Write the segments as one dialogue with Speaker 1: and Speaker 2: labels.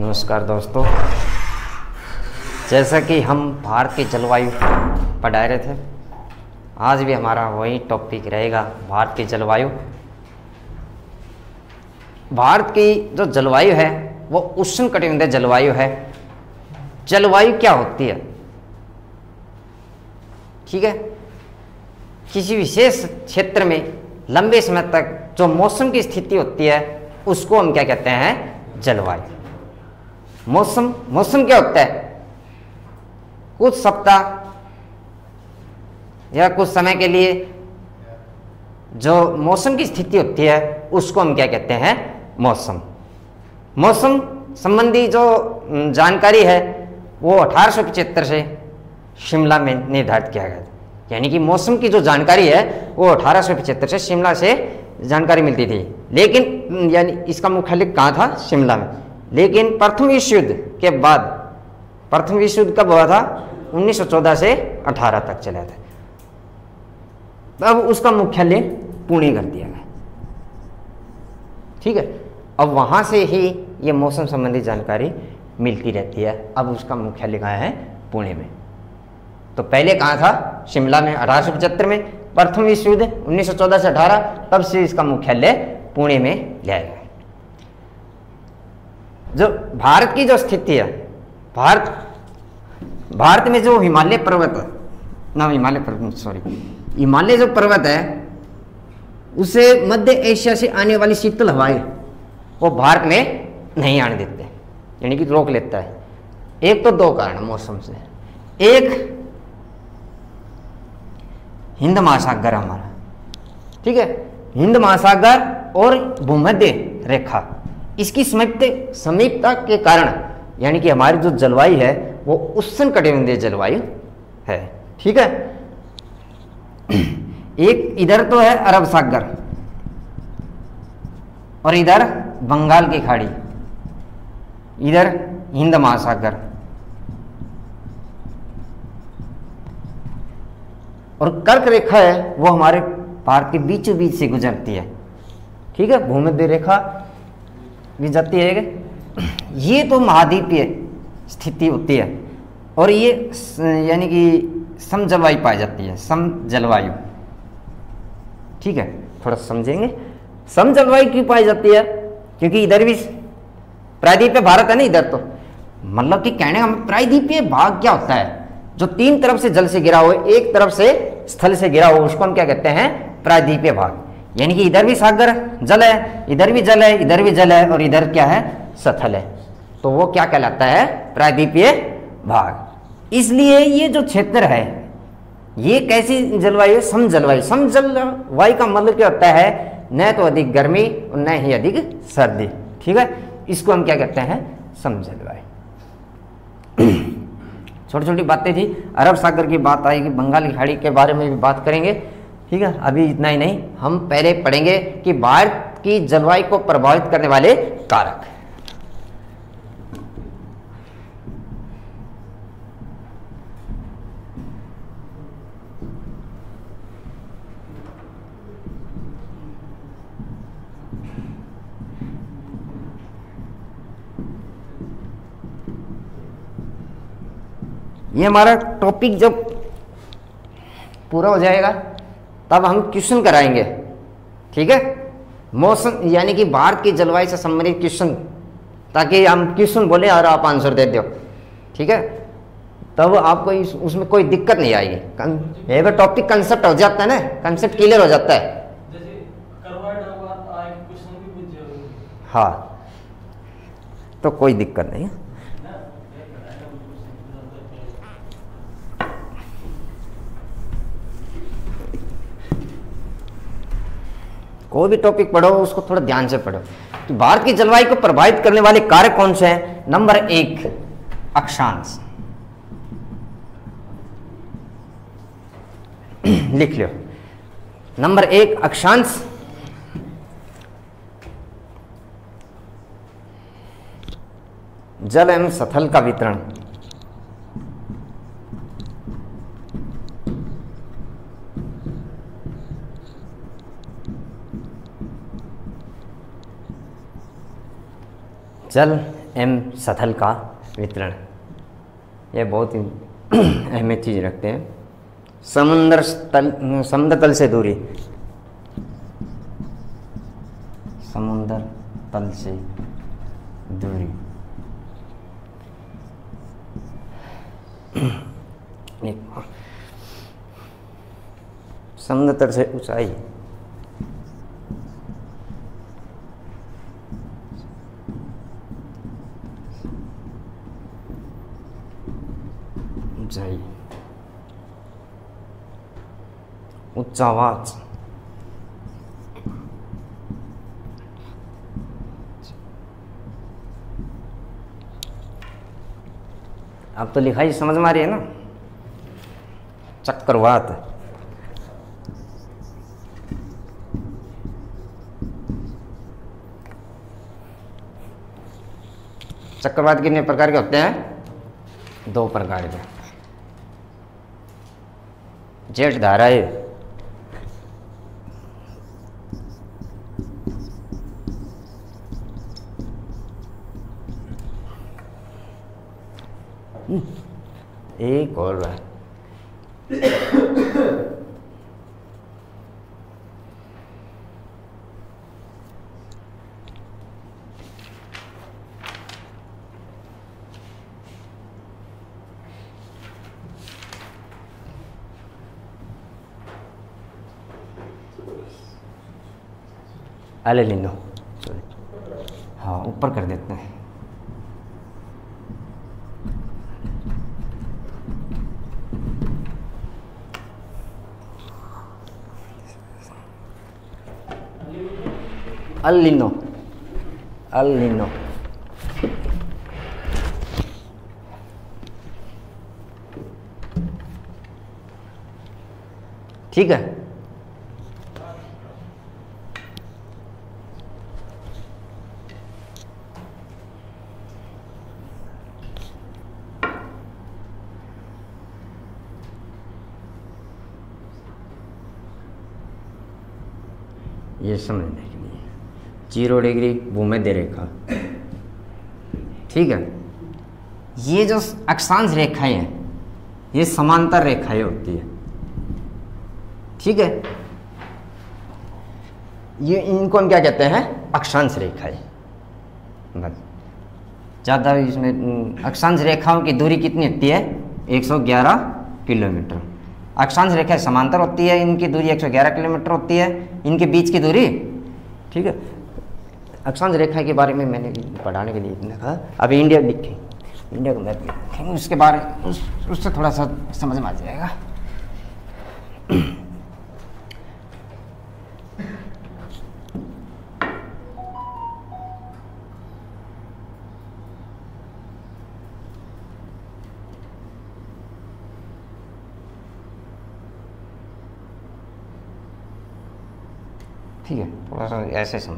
Speaker 1: नमस्कार दोस्तों, जैसा कि हम भारत की जलवायु पढ़ा रहे थे, आज भी हमारा वही टॉपिक रहेगा, भारत की जलवायु। भारत की जो जलवायु है वो उष्णकटिबंधीय जलवायु है। जलवायु क्या होती है? ठीक है, किसी विशेष क्षेत्र में लंबे समय तक जो मौसम की स्थिति होती है उसको हम क्या कहते हैं? जलवायु। मौसम क्या होता है? कुछ सप्ताह या कुछ समय के लिए जो मौसम की स्थिति होती है उसको हम क्या कहते हैं? मौसम। मौसम संबंधी जो जानकारी है वो 1875 से शिमला में निर्धारित किया गया था। यानी कि मौसम की जो जानकारी है वो 1875 से शिमला से जानकारी मिलती थी, लेकिन यानी इसका मुख्यालय कहाँ था? शिमला में। लेकिन प्रथम विश्व युद्ध के बाद, प्रथम विश्व युद्ध कब हुआ था? 1914 से 18 तक चला था। तब उसका मुख्यालय पुणे कर दिया गया। ठीक है, अब वहां से ही ये मौसम संबंधी जानकारी मिलती रहती है। अब उसका मुख्यालय कहाँ है? पुणे में। तो पहले कहाँ था? शिमला में 1875 में। प्रथम विश्व युद्ध 1914 से 18, तब से इसका मुख्यालय पुणे में लिया गया। जो भारत की जो स्थिति है, भारत में जो हिमालय जो पर्वत है उसे मध्य एशिया से आने वाली शीतल हवाएं वो भारत में नहीं आने देते, यानी कि रोक लेता है। एक तो दो कारण मौसम से, एक हिंद महासागर हमारा, ठीक है, हिंद महासागर और भूमध्य रेखा, इसकी समीपता के कारण यानी कि हमारी जो जलवायु है वो उष्णकटिबंधीय जलवायु है। ठीक है, एक इधर तो है अरब सागर और इधर बंगाल की खाड़ी, इधर हिंद महासागर, और कर्क रेखा है वो हमारे भारत के बीचों बीच से गुजरती है। ठीक है, भूमध्य रेखा भी जाती है। ये तो महाद्वीपीय स्थिति होती है और ये यानी कि सम जलवायु पाई जाती है, सम जलवायु। ठीक है, थोड़ा समझेंगे सम जलवायु क्यों पाई जाती है? क्योंकि इधर भी प्रायद्वीपीय भारत है ना, इधर तो मतलब कि कहने का प्रायद्वीपीय भाग क्या होता है? जो तीन तरफ से जल से घिरा हो, एक तरफ से स्थल से घिरा हो, उसको हम क्या कहते हैं? प्रायद्वीपीय भाग। यानी कि इधर भी सागर जल है, इधर भी जल है, इधर भी जल है और इधर क्या है? स्थल है। तो वो क्या कहलाता है? प्रायद्वीपीय भाग। इसलिए ये जो क्षेत्र है ये कैसी जलवायु? सम जलवायु। सम जलवायु का मतलब क्या होता है? न तो अधिक गर्मी और न ही अधिक सर्दी। ठीक है, इसको हम क्या कहते हैं? सम जलवायु। छोटी छोटी बातें थी, अरब सागर की बात आएगी, बंगाल की खाड़ी के बारे में भी बात करेंगे। ठीक है, अभी इतना ही नहीं, हम पहले पढ़ेंगे कि भारत की जलवायु को प्रभावित करने वाले कारक। ये हमारा टॉपिक जब पूरा हो जाएगा तब हम क्वेश्चन कराएंगे। ठीक है, मौसम यानी कि भारत की जलवायु से संबंधित क्वेश्चन, ताकि हम क्वेश्चन बोले और आप आंसर दे दो। ठीक है, तब आपको उसमें कोई दिक्कत नहीं आएगी। एक टॉपिक कंसेप्ट हो जाता है ना, कंसेप्ट क्लियर हो जाता है। हाँ, तो कोई दिक्कत नहीं है। कोई भी टॉपिक पढ़ो उसको थोड़ा ध्यान से पढ़ो। तो भारत की जलवायु को प्रभावित करने वाले कारक कौन से हैं? नंबर 1 अक्षांश। लिख लो, नंबर 1 अक्षांश। जल एवं स्थल का वितरण। जल एम सतह का वितरण, ये बहुत ही अहमियत चीज़ रखते हैं। समुद्र तल से दूरी, समुद्र तल से दूरी, समुद्र तल से ऊंचाई, ऊंचाई, उच्चावाच, अब तो लिखाई समझ में आ रही है ना। चक्रवात, चक्रवात कितने प्रकार के होते हैं? 2 प्रकार के। जेट धाराएं, एक और है एल नीनो, हाँ ऊपर कर देते हैं। अल नीनो, अल नीनो, ठीक है। ये समझने के लिए 0 डिग्री भूमध्य रेखा, ठीक है। ये जो अक्षांश रेखाएं हैं ये समांतर रेखाएं होती है, ठीक है। ये इनको हम क्या कहते हैं? अक्षांश रेखाएं। बस ज़्यादा इसमें अक्षांश रेखाओं की दूरी कितनी होती है? 111 किलोमीटर। अक्षांश रेखाएं समांतर होती है, इनकी दूरी 111 किलोमीटर होती है, इनके बीच की दूरी, ठीक है। अक्षांश रेखा के बारे में मैंने पढ़ाने के लिए इतना कहा। अभी इंडिया लिखें, इंडिया का मैप लिखेंगे, उसके बारे उससे थोड़ा सा समझ में आ जाएगा। ठीक है, थोड़ा सा ऐसे समझ।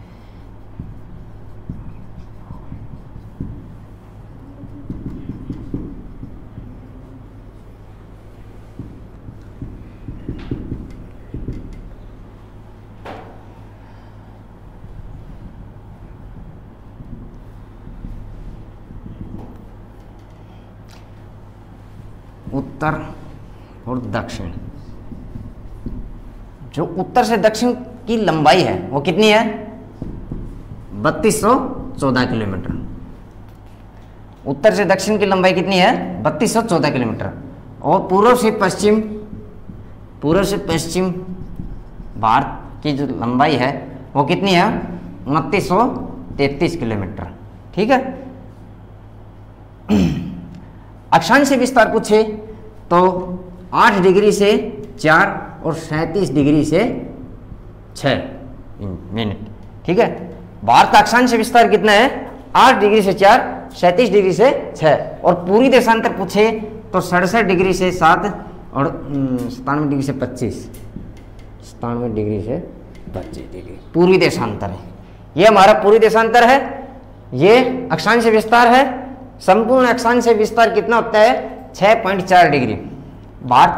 Speaker 1: उत्तर और दक्षिण, जो उत्तर से दक्षिण की लंबाई है वो कितनी है? 3214 किलोमीटर। उत्तर से दक्षिण की लंबाई कितनी है? 3214 किलोमीटर। और पूर्व से पश्चिम भारत की जो लंबाई है वो कितनी है? 2933 किलोमीटर, ठीक है। अक्षांश से विस्तार पूछे तो 8 डिग्री से 4 और 37 डिग्री से 6 मिनट, ठीक है। भारत का अक्षांश विस्तार कितना है? 8 डिग्री से 4, 37 डिग्री से 6। और पूरी देशांतर पूछे तो 67 डिग्री से 7 और 97 डिग्री से 25, 97 डिग्री से 25 डिग्री पूरी देशांतर है। ये हमारा पूरी देशांतर है, ये अक्षांश विस्तार है। संपूर्ण अक्षांश विस्तार कितना होता है? 6.4 डिग्री। भारत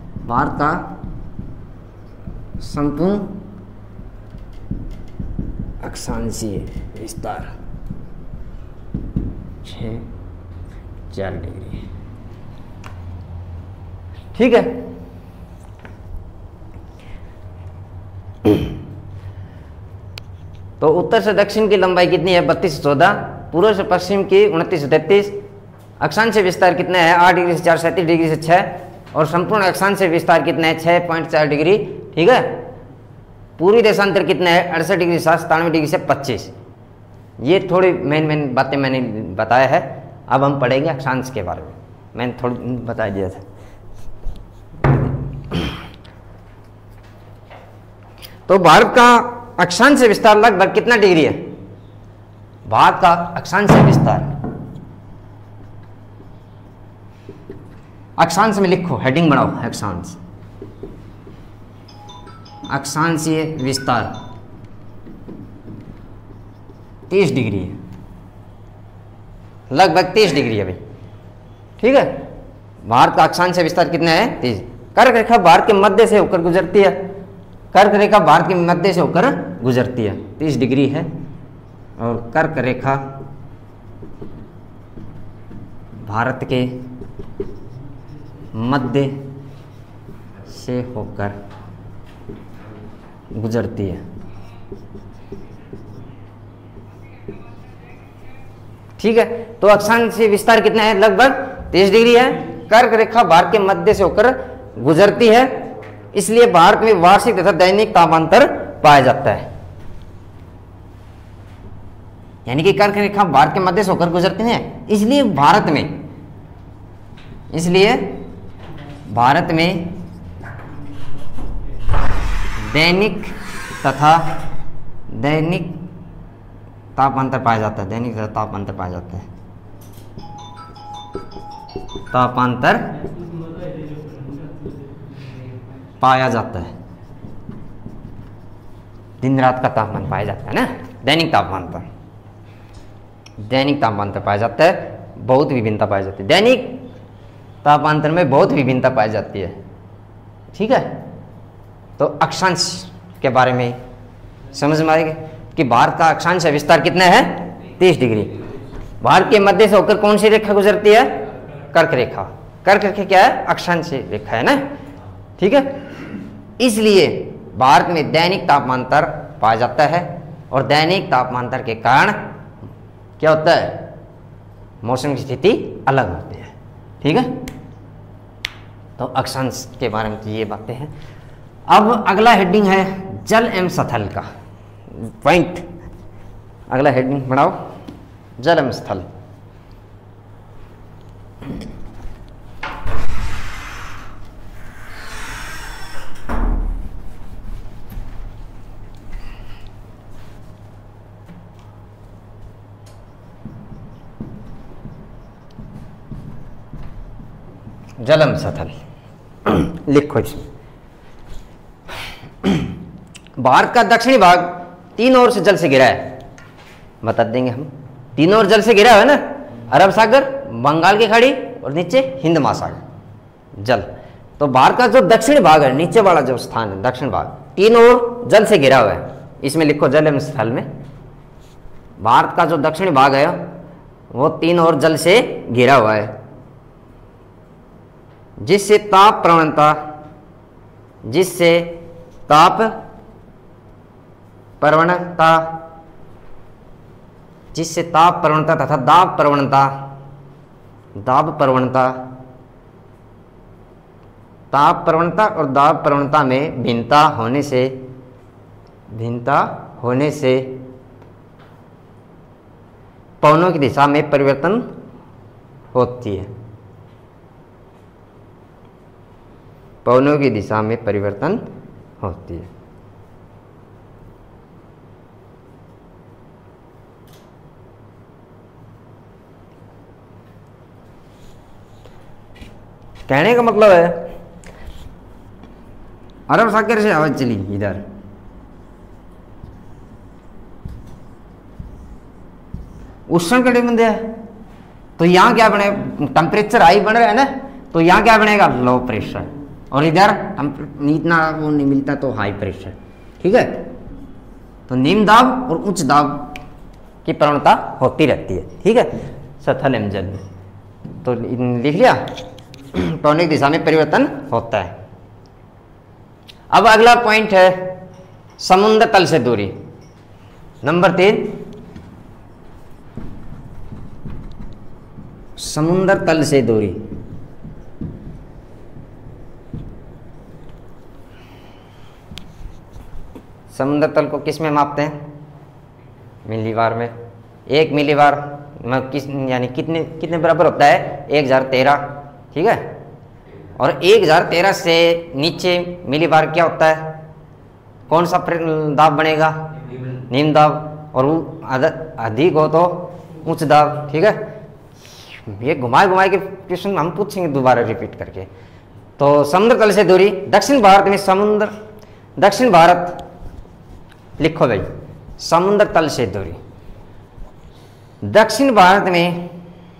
Speaker 1: का संपूर्ण अक्षांशीय विस्तार 6-4 डिग्री। ठीक है। तो उत्तर से दक्षिण की लंबाई कितनी है? 32 से 14। पूर्व से पश्चिम की 29 से 33। अक्षांशीय विस्तार कितना है? 8 डिग्री से 4, 37 डिग्री से 6। और संपूर्ण अक्षांशीय विस्तार कितना है? 6.4 डिग्री। ठीक है। पूरी देशांतर कितना है? 68 डिग्री से 97 डिग्री से 25। ये थोड़ी मेन बातें मैंने बताया है। अब हम पढ़ेंगे अक्षांश के बारे में। मैंने थोड़ी बता दिया था। तो भारत का अक्षांशीय विस्तार लगभग कितना डिग्री है? भारत का अक्षांशीय विस्तार, अक्षांश में लिखो, हेडिंग बनाओ, अक्षांश, अक्षांशीय विस्तार 30 डिग्री है, लगभग 30 डिग्री है भाई। ठीक है। भारत का अक्षांशीय विस्तार कितना है? 30। कर्क रेखा भारत के मध्य से होकर गुजरती है। कर्क रेखा भारत के मध्य से होकर गुजरती है, 30 डिग्री है। और कर्क रेखा भारत के मध्य से होकर गुजरती है। ठीक है। तो अक्षांशीय विस्तार कितना है? लगभग 30 डिग्री है। कर्क रेखा भारत के मध्य से होकर गुजरती है, इसलिए भारत में वार्षिक तथा दैनिक तापांतर पाया जाता है। यानी कि कर्क रेखा भारत के मध्य से होकर गुजरती है, इसलिए भारत में दैनिक तापांतर पाया जाता है। दैनिक तथा तापांतर पाया जाता है। तापांतर पाया जाता है। दिन रात का तापमान पाया जाता है ना, दैनिक तापांतर पाया जाता है। बहुत विभिन्नता पाई जाती है। दैनिक तापांतर में बहुत विभिन्नता पाई जाती है। ठीक है। तो अक्षांश के बारे में समझ में आएगा कि भारत का अक्षांशीय विस्तार कितना है? 30 डिग्री। भारत के मध्य से होकर कौन सी रेखा गुजरती है? कर्क रेखा। कर्क रेखा क्या है? अक्षांशीय रेखा है ना। ठीक है। इसलिए भारत में दैनिक तापमांतर पाया जाता है, और दैनिक तापमांतर के कारण क्या होता है? मौसम की स्थिति अलग होती है। ठीक है। तो अक्षांश के बारे में तो ये बातें हैं। अब अगला हेडिंग है जल एवं स्थल का पॉइंट। अगला हेडिंग बनाओ, जल एवं स्थल। जल एवं स्थल लिखो जी। भारत का दक्षिणी भाग तीनों ओर से जल से घिरा है। बता देंगे हम। तीनों ओर जल से घिरा है ना, अरब सागर, बंगाल की खाड़ी और नीचे हिंद महासागर जल। तो भारत का जो दक्षिणी भाग है, नीचे वाला जो स्थान है दक्षिण भाग, तीनों ओर जल से घिरा हुआ है। इसमें लिखो जल एवं स्थल में। भारत का जो दक्षिणी भाग है वो तीनों ओर जल से घिरा हुआ है, जिससे ताप प्रवणता तथा दाब प्रवणता और दाब प्रवणता में भिन्नता होने से पवनों की दिशा में परिवर्तन होती है। पवनों की दिशा में परिवर्तन होती है। कहने का मतलब है अरब सागर से हवा चली इधर, उष्णकटिबंधीय है, तो यहाँ क्या बने? टेम्परेचर हाई बन रहा है ना, तो यहाँ क्या बनेगा? Low pressure. और इधर इतना वो नहीं मिलता तो हाई प्रेशर। ठीक है। तो निम्न दाब और उच्च दाब की प्रवणता होती रहती है। ठीक है, सतह निम्न जल में। तो लिख लिया, टॉनिक दिशा में परिवर्तन होता है। अब अगला पॉइंट है समुद्र तल से दूरी। नंबर 3, समुद्र तल से दूरी। समुद्र तल को किस में मापते हैं? मिलीबार में। 1 मिलीबार में किस यानी कितने बराबर होता है? 1013। ठीक है, और 1013 से नीचे मिलीबार क्या होता है? कौन सा दाब बनेगा? निम्न दाब। और वो अधिक हो तो उच्च दाब। ठीक है, ये घुमाए के क्वेश्चन हम पूछेंगे दोबारा रिपीट करके। तो समुद्र तल से दूरी, दक्षिण भारत में समुद्र, दक्षिण भारत लिखो भाई, समुद्र तल से दूरी। दक्षिण भारत में,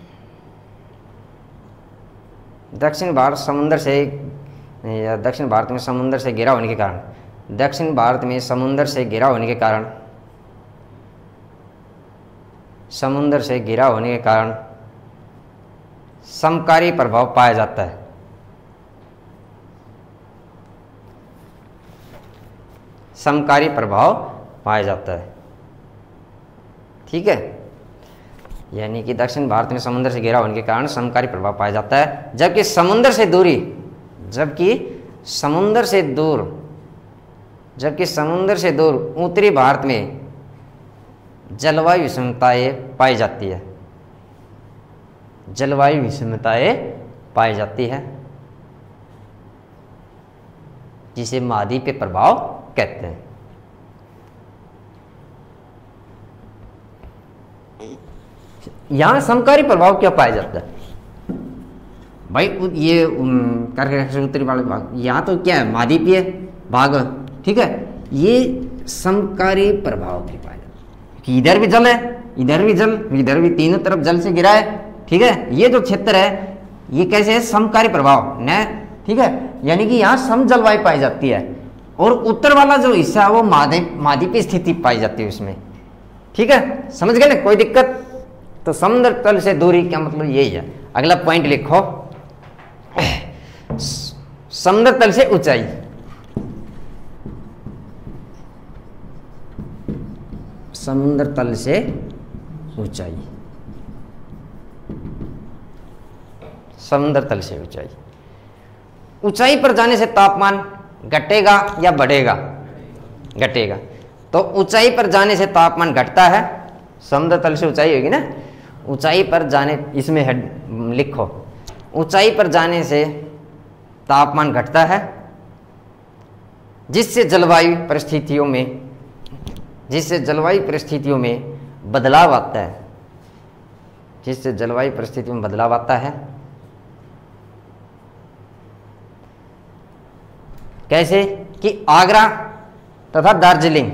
Speaker 1: दक्षिण भारत समुद्र से, या दक्षिण भारत में समुद्र से घिरा होने के कारण, दक्षिण भारत में समुद्र से घिरा होने के कारण, समुद्र से घिरा होने के कारण समकारी प्रभाव पाया जाता है। समकारी प्रभाव पाया जाता है। ठीक है, यानी कि दक्षिण भारत में समुद्र से घिरा होने के कारण समकारी प्रभाव पाया जाता है, जबकि समुद्र से दूरी, जबकि समुद्र से दूर उत्तरी भारत में जलवायु विषमताएं पाई जाती है। जलवायु विषमताएं पाई जाती है, जिसे महाद्वीपीय प्रभाव कहते हैं। यहां समकारी प्रभाव क्या पाया जाता है भाई? ये उत्तरी वाले भाग, यहाँ तो क्या है? महाद्वीपीय भाग। ठीक है, ये समकारी प्रभाव के पाया जाता है कि इधर भी जल है, इधर भी जल, इधर भी, तीनों तरफ जल से घिरा है। ठीक है, ये जो क्षेत्र है ये कैसे है? समकारी प्रभाव न। ठीक है, यानी कि यहाँ सम जलवायु पाई जाती है, और उत्तर वाला जो हिस्सा है वो महाद्वीपीय स्थिति पाई जाती है उसमें। ठीक है, समझ गए ना? कोई दिक्कत? तो समुद्र तल से दूरी क्या मतलब यही है। अगला पॉइंट लिखो, समुद्र तल से ऊंचाई। समुद्र तल से ऊंचाई, समुद्र तल से ऊंचाई। ऊंचाई पर जाने से तापमान घटेगा या बढ़ेगा? घटेगा। तो ऊंचाई पर जाने से तापमान घटता है, समुद्र तल से ऊंचाई होगी ना। ऊंचाई पर जाने, इसमें हेड लिखो, ऊंचाई पर जाने से तापमान घटता है, जिससे जलवायु परिस्थितियों में बदलाव आता है, जिससे जलवायु परिस्थितियों में बदलाव आता है। कैसे? कि आगरा तथा दार्जिलिंग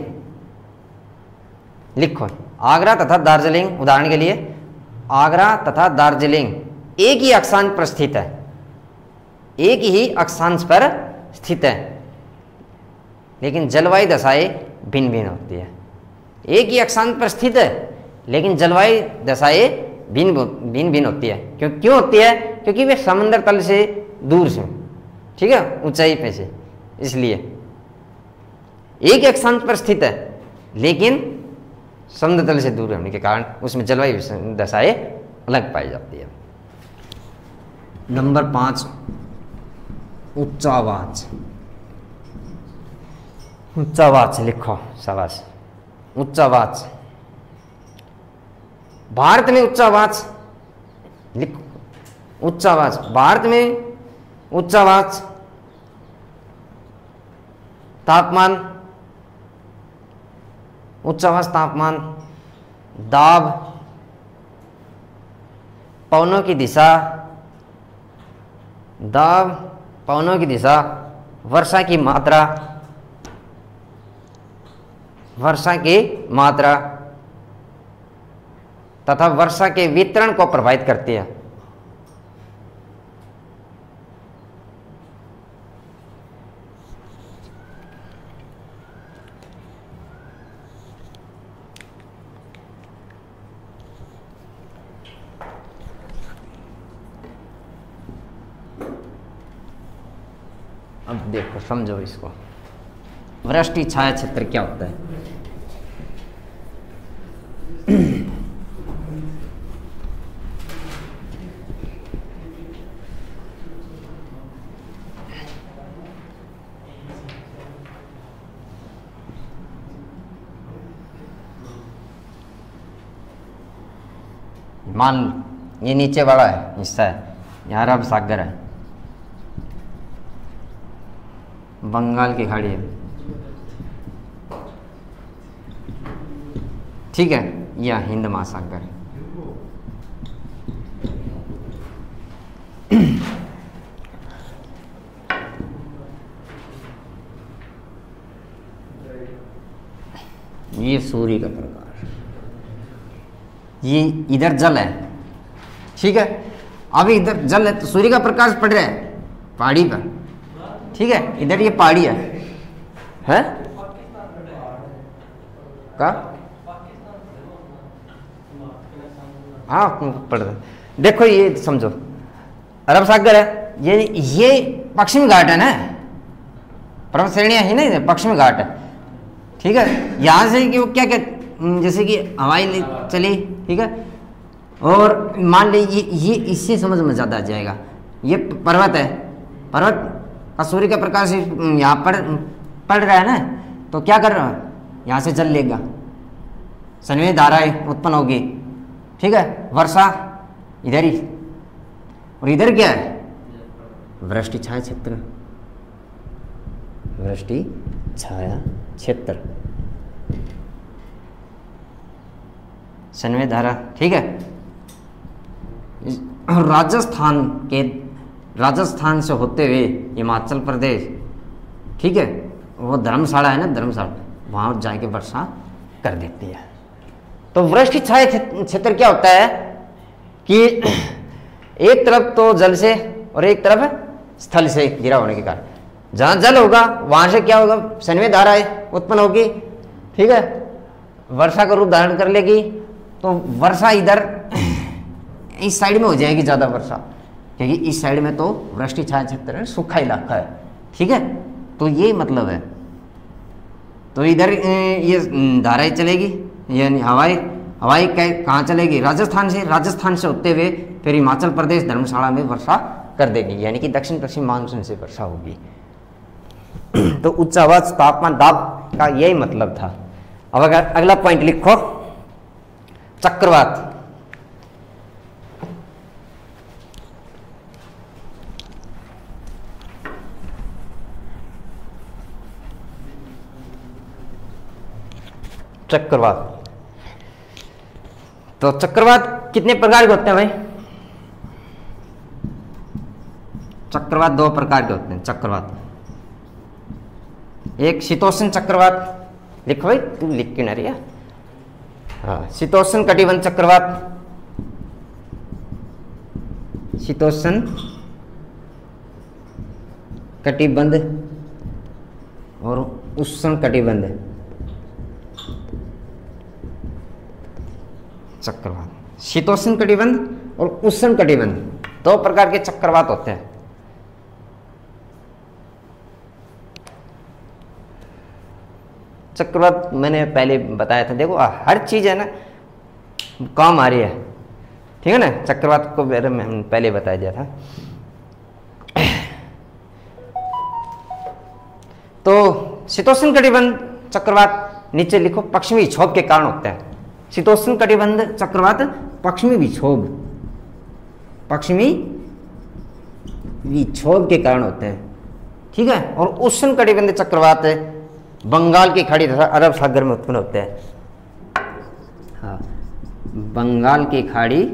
Speaker 1: लिखो, आगरा तथा दार्जिलिंग, उदाहरण के लिए आगरा तथा दार्जिलिंग एक ही अक्षांश पर स्थित है, एक ही अक्षांश पर स्थित है, लेकिन जलवायु दशाएं भिन्न भिन्न होती है। एक ही अक्षांश पर स्थित है लेकिन जलवायु दशाएं भिन्न भिन्न होती है। क्यों होती है? क्योंकि वे समुद्र तल से दूर से, ठीक है, ऊंचाई पे से, इसलिए एक ही अक्षांश पर स्थित है लेकिन समुद्र तल से दूर होने के कारण उसमें जलवायु दशाएं अलग पाई जाती है। नंबर 5, उच्चावाच। उच्चावाच लिखो, शाबाश। उच्चावाच, भारत में उच्चावाच लिखो, उच्चावाच भारत में उच्चावाच तापमान, उच्चावाच तापमान, दाब, पवनों की दिशा, दाब, पवनों की दिशा, वर्षा की मात्रा, वर्षा की मात्रा तथा वर्षा के वितरण को प्रभावित करती है। अब देखो समझो इसको, वृष्टि छाया क्षेत्र क्या होता है। मान ये नीचे वाला है हिस्सा है, यहाँ अरब सागर है, बंगाल की खाड़ी है, ठीक है, यह हिंद महासागर है। ये सूर्य का प्रकाश, ये इधर जल है, ठीक है, अभी इधर जल है तो सूर्य का प्रकाश पड़ रहा है पहाड़ी पर, ठीक है, इधर ये पहाड़ी है का, हाँ पड़ रहा है। देखो ये समझो अरब सागर है, ये पश्चिमी घाट है ना, पर्वत श्रेणियां है ना, पश्चिमी घाट है, ठीक है। यहाँ से कि वो क्या क्या जैसे कि हवाई चली, ठीक है, और मान ली ये इससे समझ में ज़्यादा आ जाएगा। ये पर्वत है, पर्वत का सूर्य का प्रकाश यहाँ पर पड़ रहा है ना, तो क्या कर रहा है, यहाँ से जल लेगा, सनवी धाराएं उत्पन्न होगी, ठीक है, वर्षा इधर ही, और इधर क्या है, वृष्टि छाया क्षेत्र, वृष्टि छाया क्षेत्र, सनवी धारा, ठीक है। राजस्थान से होते हुए हिमाचल प्रदेश, ठीक है, वो धर्मशाला है ना, धर्मशाला, वहाँ जाके वर्षा कर देती है। तो वृष्टि छाया क्षेत्र क्या होता है कि एक तरफ तो जल से और एक तरफ स्थल से घिरा होने के कारण जहाँ जल होगा वहाँ से क्या होगा, सनवी धाराएं उत्पन्न होगी, ठीक है, वर्षा का रूप धारण कर लेगी, तो वर्षा इधर इस साइड में हो जाएगी ज़्यादा वर्षा, क्योंकि इस साइड में तो वृष्टि छाया क्षेत्र है, सूखा इलाका है, ठीक है, तो ये मतलब है। तो इधर ये धाराएं चलेगी, यानी हवाई कहाँ चलेगी, राजस्थान से होते हुए फिर हिमाचल प्रदेश धर्मशाला में वर्षा कर देगी, यानी कि दक्षिण पश्चिम मानसून से वर्षा होगी। तो उच्च हवा तापमान दाब का यही मतलब था। अब अगर अगला पॉइंट लिखो, चक्रवात। चक्रवात, तो चक्रवात कितने प्रकार के होते हैं भाई? चक्रवात दो प्रकार के होते हैं। चक्रवात, एक शीतोष्ण चक्रवात, लिखो भाई, तू लिख के ना रही है, हाँ, शीतोष्ण कटिबंध चक्रवात, शीतोष्ण कटिबंध और उष्ण कटिबंध चक्रवात। शीतोष्ण कटिबंध और उष्ण कटिबंध दो प्रकार के चक्रवात होते हैं। चक्रवात मैंने पहले बताया था, देखो हर चीज है ना काम आ रही है, ठीक है ना, चक्रवात को मैंने पहले बता दिया था। तो शीतोष्ण कटिबंध चक्रवात नीचे लिखो, पश्चिमी विक्षोभ के कारण होते हैं। शीतोष्ण कटिबंध चक्रवात पश्चिमी विक्षोभ के कारण होते हैं, ठीक है, और उष्ण कटिबंध चक्रवात बंगाल की खाड़ी तथा अरब सागर में उत्पन्न होते हैं। हाँ, बंगाल की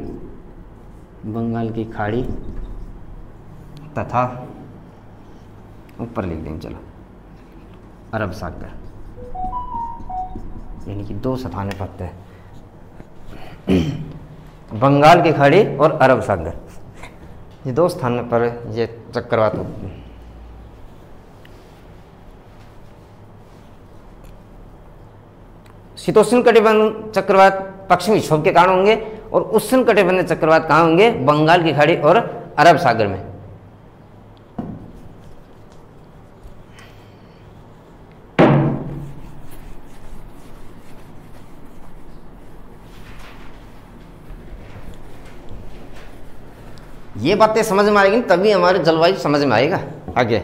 Speaker 1: खाड़ी तथा ऊपर लिख देंगे, चलो, अरब सागर, यानी कि दो स्थान पड़ते हैं, बंगाल की खाड़ी और अरब सागर, ये दो स्थानों पर ये चक्रवात होते हैं। शीतोष्ण कटिबंध चक्रवात पश्चिमी विक्षोभ के कारण होंगे और उष्ण कटिबंध चक्रवात कहाँ होंगे, बंगाल की खाड़ी और अरब सागर में। ये बातें समझ में आएगी तभी हमारे जलवायु समझ में आएगा। आगे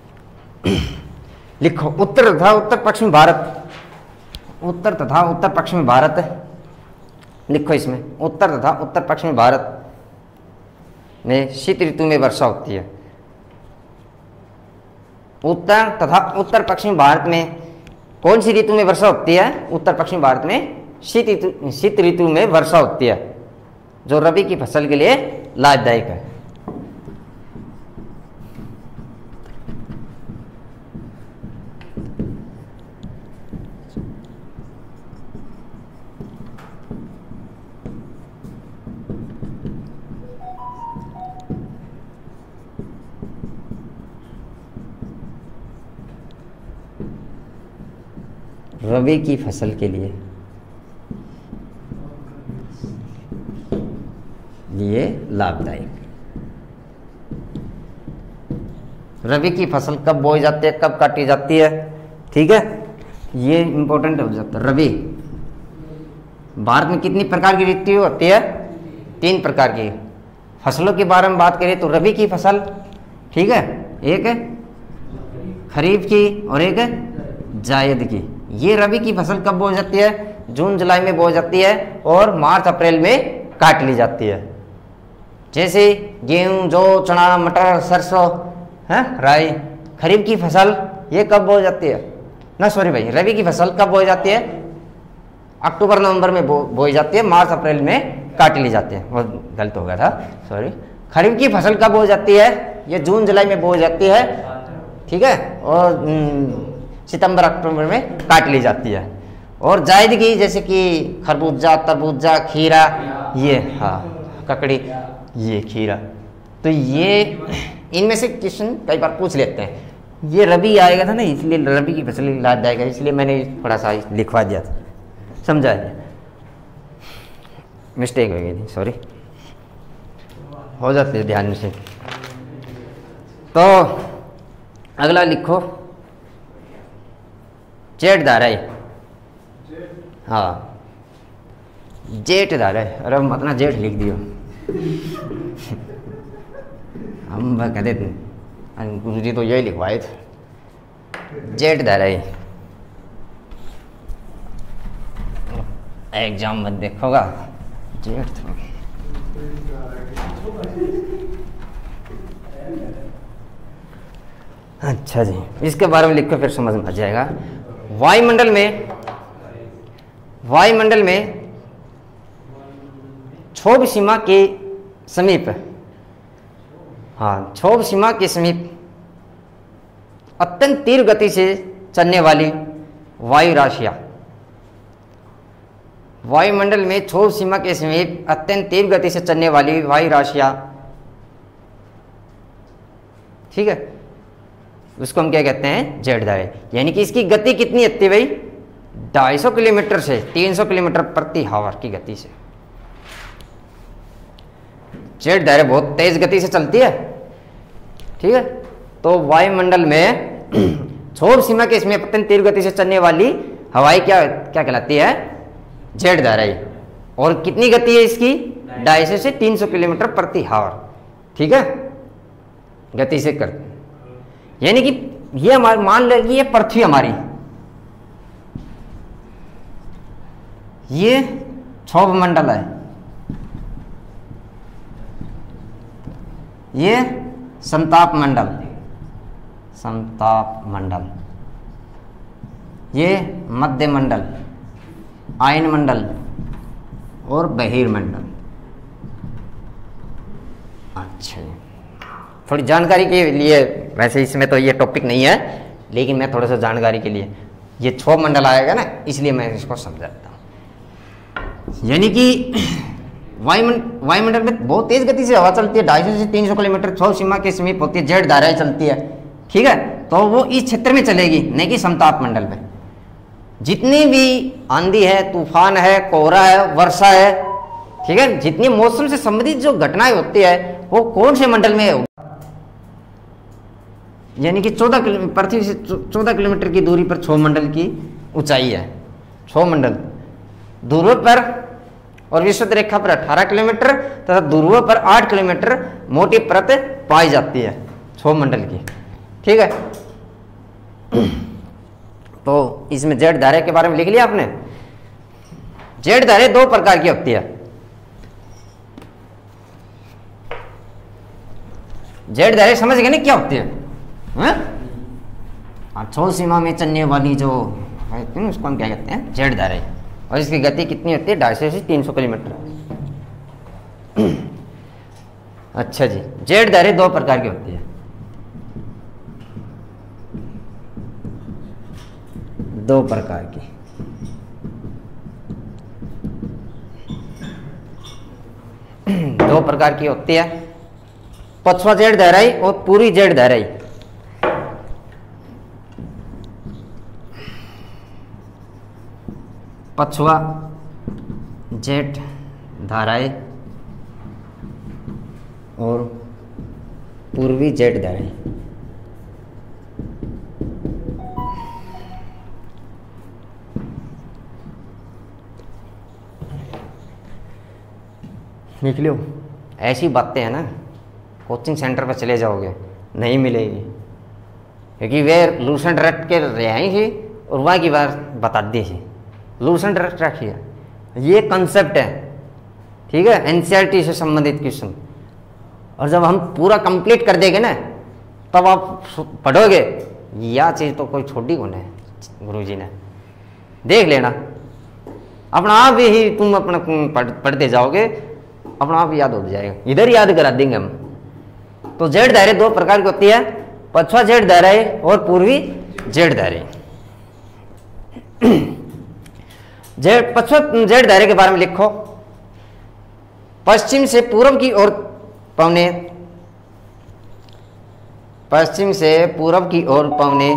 Speaker 1: लिखो, उत्तर तथा उत्तर पश्चिमी भारत, उत्तर तथा उत्तर पश्चिमी भारत लिखो इसमें, उत्तर तथा उत्तर पश्चिमी भारत में शीत ऋतु में वर्षा होती है। उत्तर तथा उत्तर पश्चिमी भारत में कौन सी ऋतु में वर्षा होती है? उत्तर पश्चिमी भारत में शीत ऋतु में वर्षा होती है, जो रबी की फसल के लिए लाभदायक है। रबी की फसल के लिए लाभदायक। रबी की फसल कब बोई जाती है, कब काटी जाती है, ठीक है, ये इंपॉर्टेंट हो जाता है। रबी भारत में कितनी प्रकार की ऋतु होती है? 3 प्रकार की। फसलों के बारे में बात करें तो रबी की फसल, ठीक है, एक है खरीफ की और एक है जायद की। ये रबी की फसल कब बोई जाती है? जून जुलाई में बोई जाती है और मार्च अप्रैल में काट ली जाती है। जैसे गेहूं, जौ, चना, मटर, सरसों, है राई। खरीफ की फसल ये कब बोई जाती है? ना सॉरी भाई, रबी की फसल कब बोई जाती है? अक्टूबर नवंबर में बोई जाती है, मार्च अप्रैल में काट ली जाती है। बहुत गलत हो गया था, सॉरी। खरीफ की फसल कब बोई जाती है? ये जून जुलाई में बोई जाती है, ठीक है, और सितंबर अक्टूबर में काट ली जाती है। और जायद की जैसे कि खरबूजा, तरबूजा, खीरा, ये हाँ ककड़ी, ये खीरा। तो ये इनमें से क्वेश्चन कई बार पूछ लेते हैं। ये रबी आएगा था ना, इसलिए रबी की फसल लाभदायक है, इसलिए मैंने थोड़ा सा लिखवा दिया था, समझा दिया, मिस्टेक हो गई थी, सॉरी, हो जाती है ध्यान से। तो अगला लिखो, जेठ धाराएं। हाँ जेठ धाराएं, अरे मत ना जेठ लिख दियो हम कह देते गुरुजी तो यही लिखवाए थे। जेठ धाराएं एग्जाम मत देखोगा, जेठ था। अच्छा जी, इसके बारे में लिखो फिर समझ में आ जाएगा। वायुमंडल में क्षोभ सीमा के समीप, हाँ क्षोभ सीमा के समीप अत्यंत तीव्र गति से चलने वाली वायु राशियां। वायुमंडल में क्षोभ सीमा के समीप अत्यंत तीव्र गति से चलने वाली वायु राशियां, ठीक है, उसको हम क्या कहते हैं? जेठ धाराएं। यानी कि इसकी गति कितनी होती है भाई? 250 किलोमीटर से 300 किलोमीटर प्रति आवर की गति से। जेठ धाराएं बहुत तेज गति से चलती है, ठीक है। तो वायुमंडल में क्षोभ सीमा के इसमें अत्यंत तीव्र गति से चलने वाली हवाई क्या कहलाती है? जेठ धाराएं। और कितनी गति है इसकी? 250 से 300 किलोमीटर प्रति आवर, ठीक है, गति से करते। यानी कि ये हमारे, मान लीजिए ये पृथ्वी हमारी, ये क्षोभ मंडल है, ये संताप मंडल, ये मध्य मंडल, आयन मंडल और बहिर्मंडल। अच्छा, थोड़ी जानकारी के लिए, वैसे इसमें तो ये टॉपिक नहीं है, लेकिन मैं थोड़ा सा जानकारी के लिए, ये क्षोभ मंडल आएगा ना, इसलिए मैं इसको समझाता हूँ। यानी कि वायुमंडल में बहुत तेज गति से हवा चलती है, 250 से 300 किलोमीटर क्षोभ सीमा के समीप होती है, जेठ धाराएं चलती है, ठीक है। तो वो इस क्षेत्र में चलेगी, नहीं कि समताप मंडल में। जितनी भी आंधी है, तूफान है, कोहरा है, वर्षा है, ठीक है, जितनी मौसम से संबंधित जो घटनाएं होती है वो कौन से मंडल में है? यानी कि 14 किलोमीटर, पृथ्वी से 14 किलोमीटर की दूरी पर क्षोभ मंडल की ऊंचाई है, क्षोभ मंडल दूरी पर। और विषुवत रेखा पर 18 किलोमीटर तथा ध्रुव पर 8 किलोमीटर मोटी परत पाई जाती है क्षोभ मंडल की। ठीक है, तो इसमें जेड धारे के बारे में लिख लिया आपने। जेड धारे दो प्रकार की होती है। जेड धारे समझ गए ना क्या होती है? क्षोभ सीमा में चलने वाली जो उसको हम क्या कहते हैं? जेड धारे। और इसकी गति कितनी होती है? 250 से 300 किलोमीटर। अच्छा जी, जेड धारे दो प्रकार की होती है। दो प्रकार की। दो प्रकार की होती है, पछुआ जेड धाराई और पूरी जेड धाराई। पछुआ जेड धाराई और पूर्वी जेड धाराई। लिख लो। ऐसी बातें हैं ना, कोचिंग सेंटर पर चले जाओगे नहीं मिलेगी, क्योंकि वे लूसेंट रट के रही थी और वहाँ की बार बता दी थी। लूसेंट रट रखिए, ये कंसेप्ट है। ठीक है, एनसीईआरटी से संबंधित क्वेश्चन। और जब हम पूरा कंप्लीट कर देंगे ना, तब आप पढ़ोगे यह चीज़ तो कोई छोटी कौन है, गुरुजी ने देख लेना। अपना आप ही तुम अपना पढ़ते जाओगे, अपना आप याद हो जाएगा। इधर याद करा देंगे हम। तो जेड धारे दो प्रकार की होती है, पछुआ जेड धाराई और पूर्वी जेड धाराई। पछुआ जेड धारे के बारे में लिखो। पश्चिम से पूर्व की ओर पौने, पश्चिम से पूर्व की ओर पौने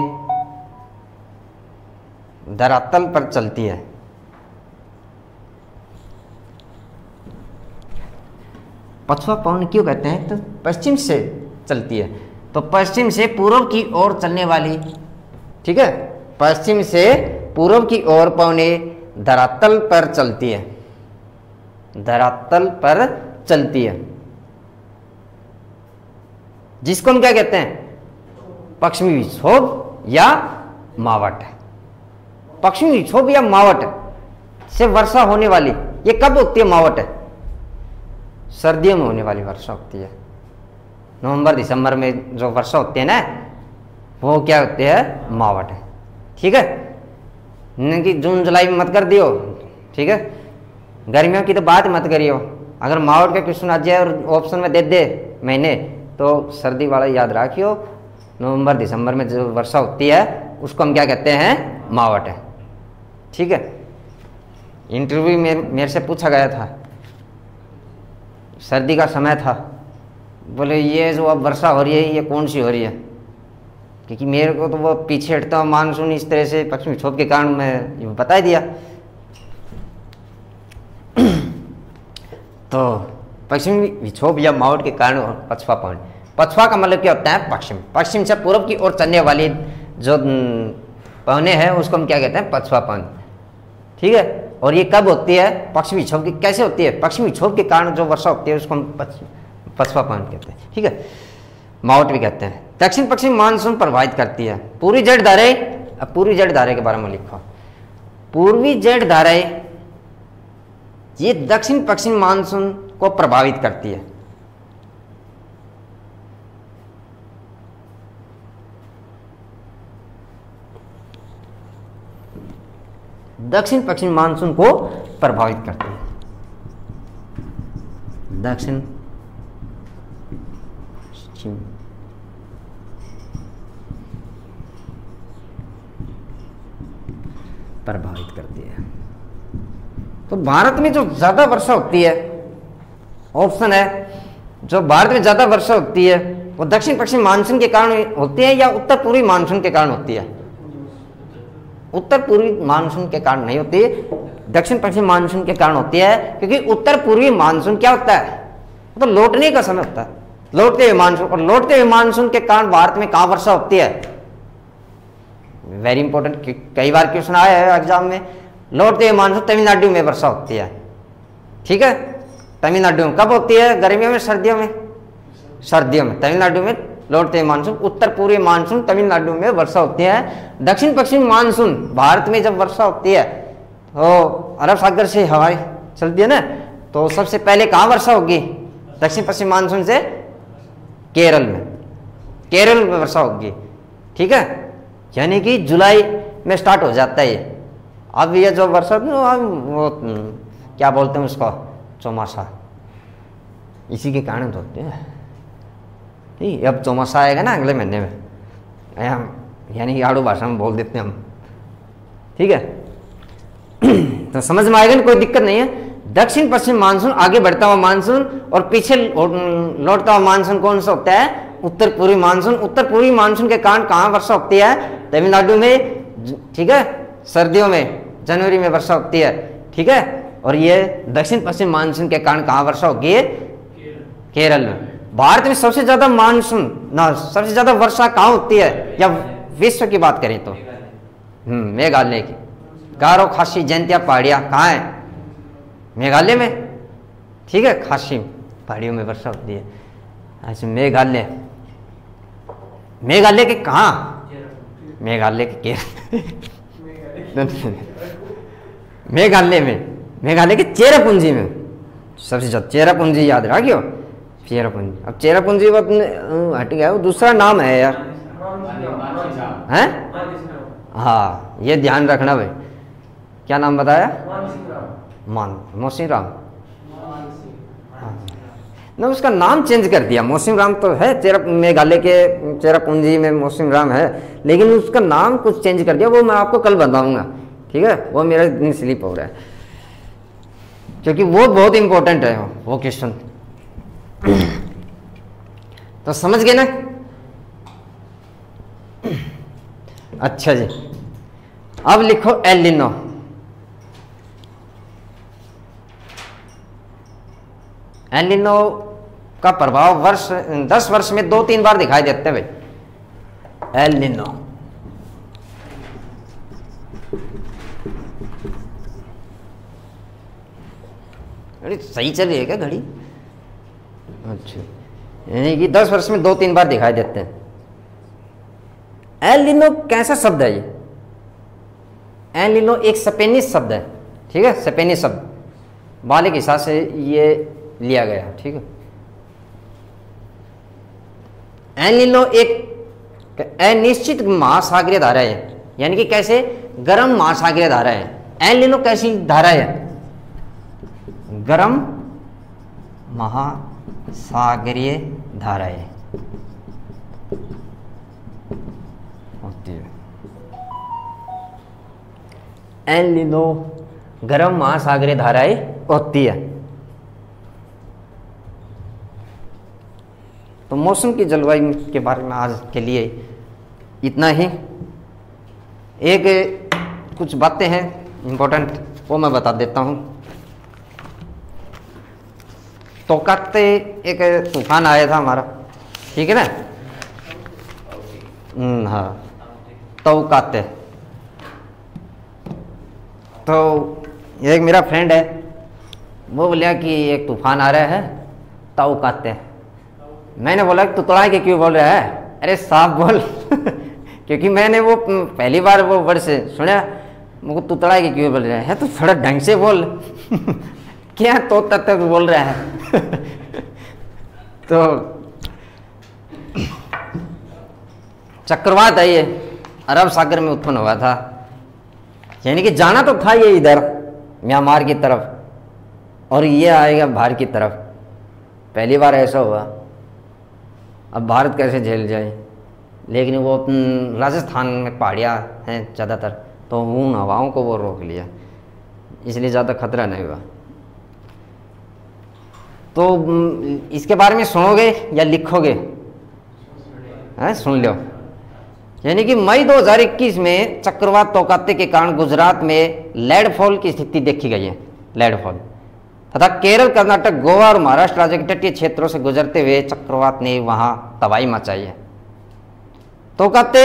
Speaker 1: धरातल पर चलती है। पछुआ पवन क्यों कहते हैं? तो पश्चिम से चलती है, तो पश्चिम से पूर्व की ओर चलने वाली। ठीक है, पश्चिम से पूर्व की ओर पौने धरातल पर चलती है। धरातल पर चलती है, जिसको हम क्या कहते हैं? पश्चिमी विक्षोभ या मावट। पश्चिमी विक्षोभ या मावट से वर्षा होने वाली। ये कब होती है मावट? सर्दियों में होने वाली वर्षा होती है। नवंबर दिसंबर में जो वर्षा होती है ना, वो क्या होती है? मावट है। ठीक है, नहीं कि जून जुलाई में मत कर दियो। ठीक है, गर्मियों की तो बात मत करियो। अगर मावट का क्वेश्चन आ जाए और ऑप्शन में दे दे महीने, तो सर्दी वाला याद रखियो। नवंबर दिसंबर में जो वर्षा होती है उसको हम क्या कहते हैं? मावट है। ठीक है, इंटरव्यू में मेरे से पूछा गया था, सर्दी का समय था, बोले ये जो अब वर्षा हो रही है ये कौन सी हो रही है? क्योंकि मेरे को तो वो पीछे हटता मानसून इस तरह से पश्चिमी विक्षोभ के कारण मैं ये बता दिया। तो पश्चिमी विक्षोभ या मावट के कारण पछुआ पवन। पछुआ का मतलब क्या होता है? पश्चिम। पश्चिम से पूर्व की ओर चलने वाली जो पवने हैं उसको हम क्या कहते हैं? पछुआ पवन। ठीक है, और ये कब होती है? पश्चिमी विक्षोभ की। कैसे होती है? पश्चिमी विक्षोभ के कारण जो वर्षा होती है उसको हम पछुआ पवन कहते हैं। ठीक है, मावट भी कहते हैं। दक्षिण पश्चिम मानसून प्रभावित करती है। पूर्वी जेड धाराएं। अब पूर्वी जेड धाराएं के बारे में लिखो। पूर्वी जेड धाराएं ये दक्षिण पश्चिम मानसून को प्रभावित करती है। दक्षिण पश्चिम मानसून को प्रभावित करती है। दक्षिण पश्चिम प्रभावित करती है। तो भारत में जो ज्यादा वर्षा होती है, ऑप्शन है, जो भारत में ज्यादा वर्षा होती है वो दक्षिण पश्चिम मानसून के कारण होती है या उत्तर पूर्वी मानसून के कारण होती है? उत्तर पूर्वी मानसून के कारण नहीं होती, दक्षिण पश्चिम मानसून के कारण होती है। क्योंकि उत्तर पूर्वी मानसून क्या होता है? तो लौटने का समय होता है, लौटते हुए मानसून। और लौटते हुए मानसून के कारण भारत में कहाँ वर्षा होती है? वेरी इंपॉर्टेंट, कई बार क्वेश्चन आया है एग्जाम में। लौटते हुए मानसून तमिलनाडु में वर्षा होती है। ठीक है। तमिलनाडु में कब होती है, गर्मियों में, सर्दियों में? सर्दियों में। तमिलनाडु में लौटते हैं मानसून। उत्तर पूर्वी मानसून तमिलनाडु में वर्षा होती है। दक्षिण पश्चिम मानसून भारत में जब वर्षा होती है तो अरब सागर से हवाएं चलती है ना, तो सबसे पहले कहाँ वर्षा होगी? दक्षिण पश्चिम मानसून से केरल में, केरल में वर्षा होगी, ठीक है। यानी कि जुलाई में स्टार्ट हो जाता है ये। अब ये जो वर्षा वो क्या बोलते हैं उसको, चौमासा, इसी के कारण तो होते हैं। ठीक, अब चौमासा आएगा ना अगले महीने में, यानी कि आड़ू भाषा में बोल देते हैं हम, ठीक है। तो समझ में आएगा ना, कोई दिक्कत नहीं है। दक्षिण पश्चिम मानसून आगे बढ़ता हुआ मानसून, और पीछे लौटता हुआ मानसून कौन सा होता है? उत्तर पूर्वी मानसून। उत्तर पूर्वी मानसून के कारण कहाँ वर्षा होती है? तमिलनाडु में, ठीक है। सर्दियों में जनवरी में वर्षा होती है, ठीक है। और ये दक्षिण पश्चिम मानसून के कारण कहाँ वर्षा होगी? केरल में। भारत में सबसे ज्यादा मानसून ना, सबसे ज्यादा वर्षा कहाँ होती है, या विश्व की बात करें तो मेघालय की। गारो, खासी, जयंतिया पहाड़ियाँ कहाँ है? मेघालय में, ठीक है। खासी पहाड़ियों में वर्षा होती है। अच्छा, मेघालय, मेघालय के कहाँ? मेघालय के मेघालय में, मेघालय के चेरापूंजी में सबसे ज्यादा। चेरापूंजी याद रखियो, चेरापूंजी। अब चेरापूंजी हट गया, वो दूसरा नाम है यार, हैं? हाँ, ये ध्यान रखना भाई। क्या नाम बताया? मौसिम राम ना, उसका नाम चेंज कर दिया। मौसिम राम तो है, मेघालय के चेरापूंजी में मौसिम राम है, लेकिन उसका नाम कुछ चेंज कर दिया। वो मैं आपको कल बताऊंगा, ठीक है। वो मेरा दिन स्लिप हो रहा है, क्योंकि वो बहुत इंपॉर्टेंट है वो क्वेश्चन। तो समझ गए ना? अच्छा जी, अब लिखो एल निनो। एल निनो का प्रभाव 10 वर्ष में 2-3 बार दिखाई देते हैं भाई। एल निनो, अरे सही चल रही है क्या घड़ी? अच्छा, यानी कि 10 वर्ष में 2-3 बार दिखाई देते हैं। एल निनो कैसा शब्द है ये? एल निनो एक स्पेनिश शब्द है, ठीक है। स्पेनिश शब्द वाले के हिसाब से ये लिया गया, ठीक है। एल निनो एक अनिश्चित महासागरीय धारा है, यानी कि कैसे? गर्म महासागरीय धारा है। एल निनो कैसी धारा है? गर्म महासागरीय धाराएं होती है। एल निनो गर्म महासागरीय धाराएं होती है। तो मौसम की जलवायु के बारे में आज के लिए इतना ही। एक कुछ बातें हैं इम्पोर्टेंट, वो मैं बता देता हूँ। तोकाते एक तूफान आया था हमारा, ठीक है ना? हाँ, तोकाते। तो एक मेरा फ्रेंड है, वो बोला कि एक तूफान आ रहा है तोकाते। मैंने बोला कि तुतड़ा के क्यों बोल रहा है? अरे साफ बोल क्योंकि मैंने वो पहली बार वो वर्ड से सुना, मुझको तुतड़ा के क्यों बोल रहा है, तो थोड़ा ढंग से बोल क्या तो तक बोल रहा है तो चक्रवात है ये, अरब सागर में उत्पन्न हुआ था, यानी कि जाना तो था ये इधर म्यांमार की तरफ, और ये आएगा बाहर की तरफ। पहली बार ऐसा हुआ। अब भारत कैसे झेल जाए? लेकिन वो राजस्थान में पहाड़ियाँ हैं ज़्यादातर, तो उन हवाओं को वो रोक लिया, इसलिए ज़्यादा खतरा नहीं हुआ। तो इसके बारे में सुनोगे या लिखोगे? हैं, सुन लो। यानी कि मई 2021 में चक्रवात तोकाते के कारण गुजरात में लैंडफॉल की स्थिति देखी गई है, लैंडफॉल, तथा केरल, कर्नाटक, गोवा और महाराष्ट्र राज्य के तटीय क्षेत्रों से गुजरते हुए चक्रवात ने वहां तबाही मचाई है। तोकाते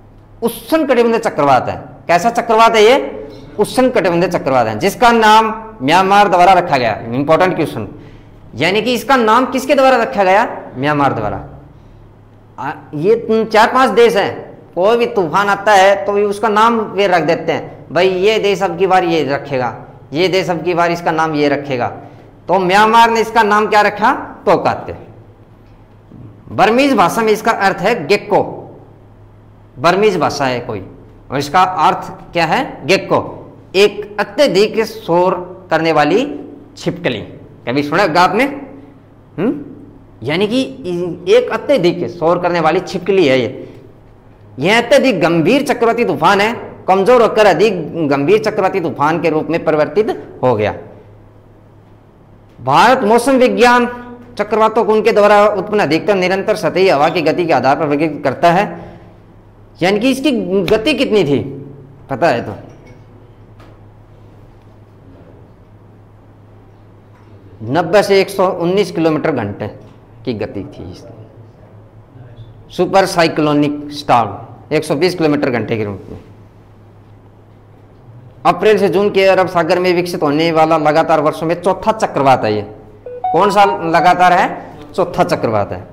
Speaker 1: उष्णकटिबंधीय चक्रवात है। कैसा चक्रवात है ये? उष्णकटिबंधीय चक्रवात है, जिसका नाम म्यांमार द्वारा रखा गया। इंपॉर्टेंट क्वेश्चन, यानी कि इसका नाम किसके द्वारा रखा गया? म्यांमार द्वारा। ये 4-5 देश हैं, कोई भी तूफान आता है तो उसका नाम वे रख देते हैं, भाई ये देश अब की बार ये रखेगा, ये देश अब की बार इसका नाम ये रखेगा। तो म्यांमार ने इसका नाम क्या रखा? तोकाते। बर्मीज भाषा में इसका अर्थ है गेक्को, बर्मीज भाषा है कोई, और इसका अर्थ क्या है? गेक्को, एक अत्यधिक शोर करने वाली छिपकली। कभी सुना होगा आपने? यानी कि एक अत्यधिक शोर करने वाली छिपकली है ये। यह अत्यधिक गंभीर चक्रवाती तूफान है, कमजोर होकर अधिक गंभीर चक्रवाती तूफान के रूप में परिवर्तित हो गया। भारत मौसम विज्ञान चक्रवातों को उनके द्वारा उत्पन्न अधिकतर निरंतर सतही हवा की गति के आधार पर वर्गीकृत करता है। यानी कि इसकी गति कितनी थी पता है? तो 90 से 119 किलोमीटर घंटे की गति थी इसकी। सुपर साइक्लोनिक स्टॉर्म 120 किलोमीटर घंटे के रूप में। अप्रैल से जून के अरब सागर में विकसित होने वाला लगातार वर्षों में चौथा चक्रवात है ये। कौन सा लगातार है? चौथा चक्रवात है।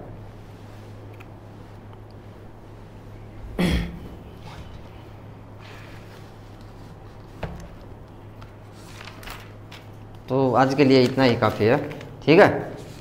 Speaker 1: तो आज के लिए इतना ही काफ़ी है, ठीक है।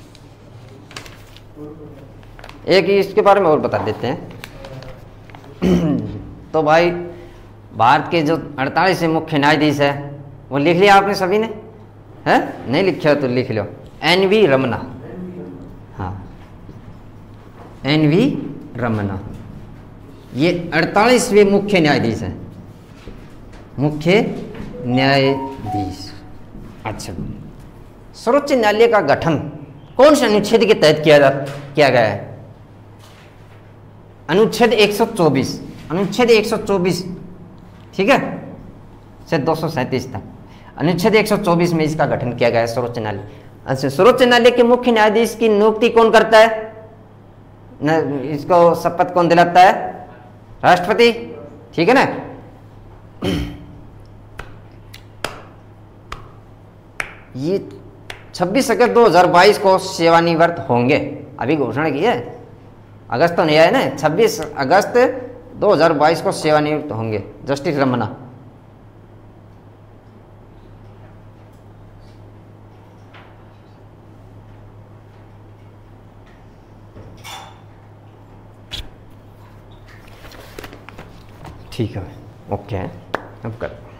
Speaker 1: एक इसके बारे में और बता देते हैं। तो भाई भारत के जो 48 मुख्य न्यायाधीश है वो लिख लिया आपने सभी ने? है नहीं लिखा तो लिख लो। एन.वी. रमन्ना, हाँ एन.वी. रमन्ना, ये 48वें मुख्य न्यायाधीश हैं, मुख्य न्यायाधीश। अच्छा, सर्वोच्च न्यायालय का गठन कौन से अनुच्छेद के तहत किया गया है? अनुच्छेद 124, अनुच्छेद 124, ठीक है, से 237 तक अनुच्छेद 124 में इसका गठन किया गया है सर्वोच्च न्यायालय। अच्छा, सर्वोच्च न्यायालय के मुख्य न्यायाधीश की नियुक्ति कौन करता है? इसको शपथ कौन दिलाता है? राष्ट्रपति, ठीक है ना। ये 26 अगस्त 2022 को सेवानिवृत्त होंगे, अभी घोषणा की है, अगस्त तो नहीं आया ना, 26 अगस्त 2022 को सेवानिवृत्त होंगे जस्टिस रमन्ना। ठीक है, ओके, अब कर।